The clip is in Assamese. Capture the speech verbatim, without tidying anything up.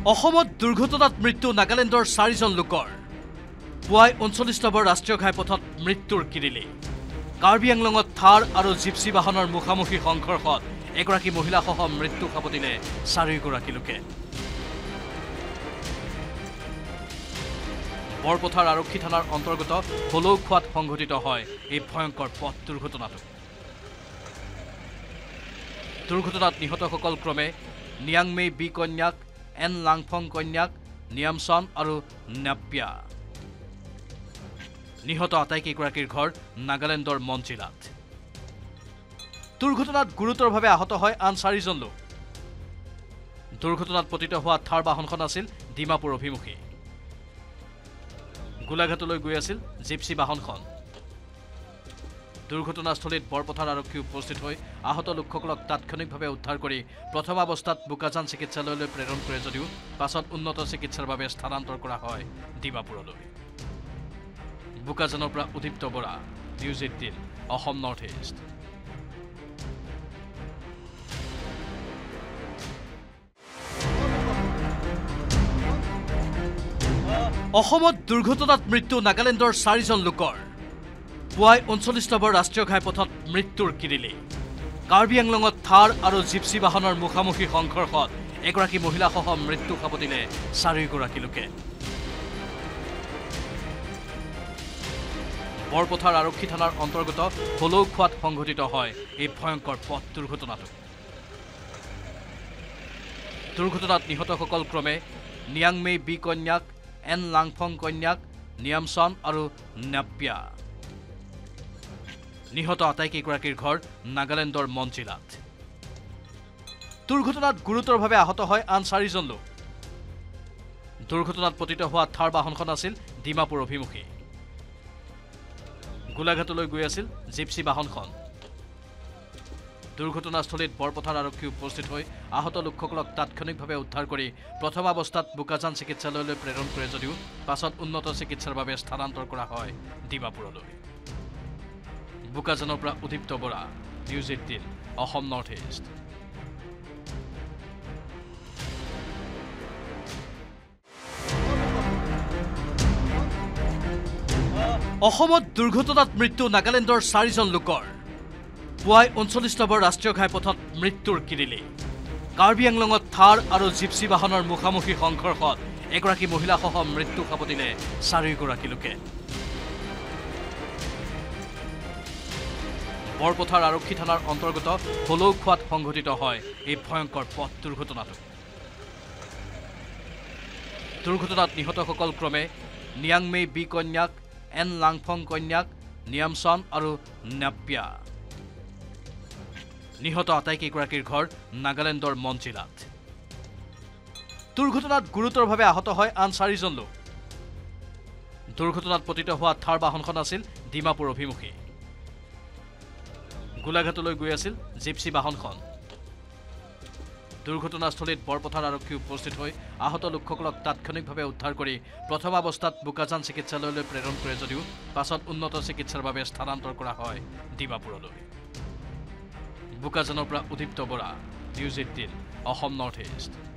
অসমত দুৰ্ঘটনাত মৃত্যু নাগালেণ্ডৰ চাৰিজন লোকৰ পুৱাই ঊনচল্লিছ নম্বৰ ৰাষ্ট্ৰীয় ঘাইপথত মৃত্যুৰ কিৰিলি কাৰ্বি আংলঙত থাৰ আৰু জিপচি বাহনৰ মুখামুখি সংঘৰ্ষত এগৰাকী মহিলাসহ মৃত্যু সাবটিলে চাৰিগৰাকী লোকে বৰপথাৰ আৰক্ষী থানাৰ অন্তৰ্গত হলৌখোৱাত সংঘটিত হয় এই ভয়ংকৰ পথ দুৰ্ঘটনাটো দুৰ্ঘটনাত নিহতসকল ক্ৰমে নিয়াংমেই বি কন্যাক এন লাংফং কন্যাক নিয়ামচন আৰু নাপ্যা নিহত আটাইকেইগৰাকীৰ ঘৰ নাগালেণ্ডৰ মঞ্জিলাত দুৰ্ঘটনাত গুৰুতৰভাৱে আহত হয় আন চাৰিজন লোক দুৰ্ঘটনাত পতিত হোৱা থাৰ বাহনখন আছিল ডিমাপুৰ অভিমুখী গোলাঘাটলৈ গৈ আছিল জিপচি বাহনখন দুৰ্ঘটনাস্থলীত বৰপথাৰ আৰক্ষী উপস্থিত হৈ আহত লোকসকলক তাৎক্ষণিকভাৱে উদ্ধাৰ কৰি প্ৰথম অৱস্থাত বোকাজান চিকিৎসালয়লৈ প্ৰেৰণ কৰে যদিও পাছত উন্নত চিকিৎসাৰ বাবে স্থানান্তৰ কৰা হয় ডিমাপুৰলৈ বোকাজানৰ পৰা Udipta Bora news eighteen Assam north east অসমত দুৰ্ঘটনাত মৃত্যু নাগালেণ্ডৰ চাৰিজন লোকৰ পুৱাই ঊনচল্লিছ নম্বৰ ৰাষ্ট্ৰীয় ঘাইপথত মৃত্যুৰ কিৰিলি কাৰ্বি আংলঙত থাৰ আৰু জিপচি বাহনৰ মুখামুখি সংঘৰ্ষত এগৰাকী মহিলাসহ মৃত্যু সাবটিলে চাৰিগৰাকী লোকে বৰপথাৰ আৰক্ষী থানাৰ অন্তৰ্গত হলৌখোৱাত সংঘটিত হয় এই ভয়ংকৰ পথ দুৰ্ঘটনাটো দুৰ্ঘটনাত নিহতসকল ক্ৰমে নিয়াংমেই বি কন্যাক এন লাংফং কন্যাক নিয়ামচন আৰু নাপ্যা নিহত আটাইকেইগৰাকীৰ ঘৰ নাগালেণ্ডৰ মঞ্জিলাত দুৰ্ঘটনাত গুৰুতৰভাৱে আহত হয় আন চাৰিজন লোক দুৰ্ঘটনাত পতিত হোৱা থাৰ বাহনখন আছিল ডিমাপুৰ অভিমুখী গোলাঘাটলৈ গৈ আছিল জিপচি বাহনখন দুৰ্ঘটনাস্থলীত বৰপথাৰ আৰক্ষী উপস্থিত হৈ আহত লোকসকলক তাৎক্ষণিকভাৱে উদ্ধাৰ কৰি প্ৰথম অৱস্থাত বোকাজান চিকিৎসালয়লৈ প্ৰেৰণ কৰে যদিও পাছত উন্নত চিকিৎসাৰ বাবে স্থানান্তৰ কৰা হয় ডিমাপুৰলৈ বোকাজানৰ পৰা Udipta Bora news eighteen Assam north east অসমত দুৰ্ঘটনাত মৃত্যু নাগালেণ্ডৰ চাৰিজন লোকৰ পুৱাই ঊনচল্লিছ নম্বৰ ৰাষ্ট্ৰীয় ঘাইপথত মৃত্যুৰ কিৰিলি কাৰ্বি আংলঙত থাৰ আৰু জিপচি বাহনৰ মুখামুখি সংঘৰ্ষত এগৰাকী মহিলাসহ মৃত্যু সাবটিলে চাৰিগৰাকী লোকে বৰপথাৰ আৰক্ষী থানাৰ অন্তৰ্গত হলৌখোৱাত সংঘটিত হয় এই ভয়ংকৰ পথ দুৰ্ঘটনাটো দুৰ্ঘটনাত নিহতসকল ক্ৰমে নিয়াংমেই বি কন্যাক এন লাংফং কন্যাক নিয়ামচন আৰু নাপ্যা নিহত আটাইকেইগৰাকীৰ ঘৰ নাগালেণ্ডৰ মঞ্জিলাত দুৰ্ঘটনাত গুৰুতৰভাৱে আহত হয় আন চাৰিজন লোক দুৰ্ঘটনাত পতিত হোৱা থাৰ বাহনখন আছিল ডিমাপুৰ অভিমুখী গোলাঘাটলৈ গৈ আছিল জিপচি বাহনখন দুৰ্ঘটনাস্থলীত বৰপথাৰ আৰক্ষী উপস্থিত হৈ আহত লোকসকলক তাৎক্ষণিকভাৱে উদ্ধাৰ কৰি প্ৰথম অৱস্থাত বোকাজান চিকিৎসালয়লৈ প্ৰেৰণ কৰে যদিও পাছত উন্নত চিকিৎসাৰ বাবে স্থানান্তৰ কৰা হয় ডিমাপুৰলৈ বোকাজানৰ পৰা Udipta Bora news eighteen Assam north east